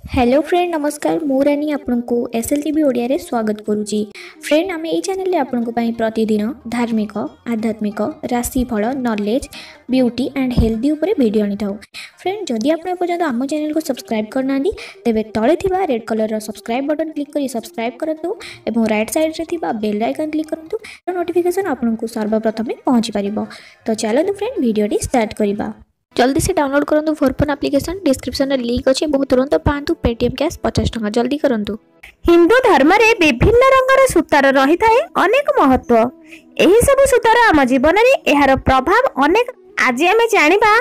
Hello friend नमस्कार मु रानी आपको एसएलटीवी ओडिया रे स्वागत करुच्ची। फ्रेंड आम यही चैनल आपंक प्रतिदिन धार्मिक आध्यात्मिक राशिफल नॉलेज ब्यूटी एंड हेल्दी उपरे वीडियो आनी था। फ्रेंड जदि आप पर्यटन आम चैनल को सब्सक्राइब करना तेरे तले थिबा red colour subscribe button click कर सब्सक्राइब करंतु एवं राइट साइड रे थिबा बेल आइकन क्लिक करंतु नोटिफिकेशन आपको सर्वप्रथम पहुंची पारिबो। तो चलो फ्रेंड वीडियो स्टार्ट करबा। जल्दी से डाउनलोड करंतु फोरफोन एप्लिकेशन डिस्क्रिप्शन में लिंक अच्छे बहुत तुरंत पांतु पेटीएम कैश 50 टका जल्दी करंतु। हिंदू धर्म रे विभिन्न रंगर सूतार रही थाए अनेक महत्व। एही सब सूतार आम जीवन रे एहार प्रभाव अनेक। आज आमे जानिबा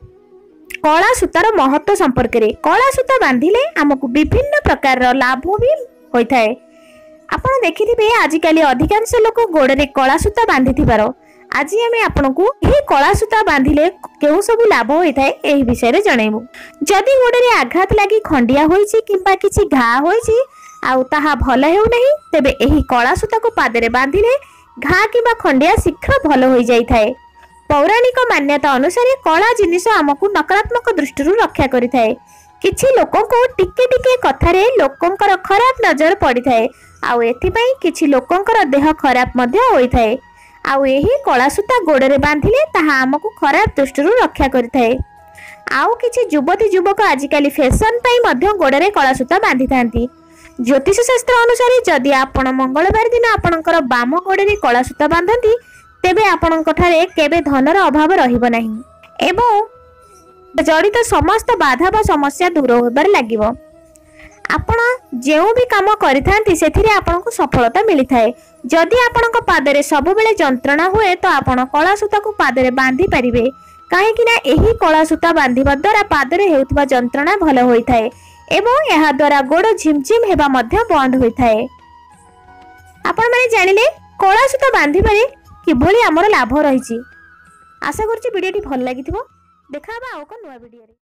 कला सूतार महत्व संपर्क रे। कला सूता बांधिले हमकु विभिन्न प्रकार लाभ भी होई थाए। आपण देखिथिबे आजिकाली अधिकांश लोक गोड़े कला सूता बांधिथिबार। आज आमे आपनकु एही कला सूता बांधिले केउ सब लाभ होई थाए एही विषय रे जणैबु। जदि गोड़े रे आघात लागि खंडिया होईची किंबा किछि घा होईची आउ ताहा भल हेउ नहीं तेबे एही कला सूता को पादे रे बांधिले घा किंबा खंडिया शीघ्र भल होई जाई थाए। पौराणिक मान्यता अनुसार कला जिनिस हमकु नकारात्मक दृष्टि रक्षा करि थाए। किछि लोकन को टिके टिके कथा रे लोकंकर खराब नजर पड़ी थाए आउ एथि पई किछि लोकंकर देह खराब मध्ये होई थाए। आउ एही कला सूता गोड़े रे बांधिले ताहा हमकु खराब दृष्टि रक्षा करि थाए। आउ किछि युवती युवक आजिकाली फैशन पई मध्ये गोड़े रे कला सूता बांधि थांती। ज्योतिष शास्त्र अनुसार जदि आपण मंगलवार दिन आपणकर बाम गोड़े रे कला सूता बांधंती तेबे आपणक ठारे केबे धनर अभाव रहिबो नाही एवं जड़ित समस्त बाधा बा समस्या दूर होबार लागिबो। आपण जेउ भी काम करिथांती सेथिरे आपनको सफलता मिली थाए। जदि आपणक पादरे सब बेले जंत्रणा हुए तो आपण कला सूता को पादरे बांधी परिबे काहे कि ना एही कला सूता बांधिबा द्वारा पादरे हेउतबा जंत्रणा भल होई थाए एवं एहा द्वारा गोड़ झिमझिम हेबा मध्य बंद होई थाए। आपण माने जानिले कला सूता बांधिबारे किभली हमर लाभ रहिछि। आशा करछि वीडियोटी भल लागिथिबो। देखाबा आउ को नया वीडियो रे।